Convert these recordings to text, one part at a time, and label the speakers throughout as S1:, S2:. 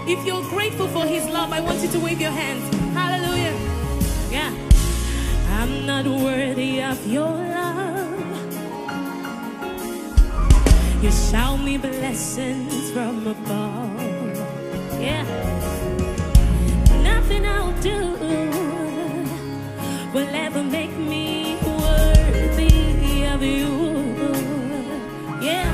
S1: If you're grateful for his love, I want you to wave your hands. Hallelujah. Yeah. I'm not worthy of your love. You shower me blessings from above. Yeah. Nothing I'll do will ever make me worthy of you. Yeah.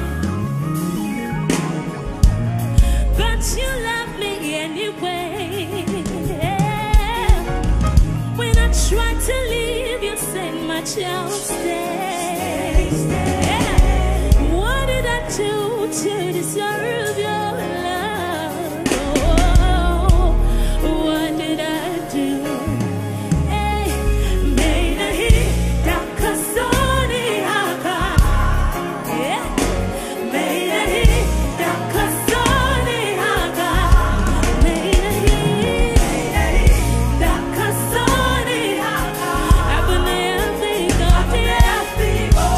S1: But you love me anyway. Yeah. When I try to leave, you said my child stay. Yeah. What did I do to deserve your love? Oh, what did I do?
S2: Oh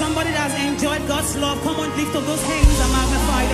S1: somebody that's enjoyed God's love, come on, lift up those hands and magnify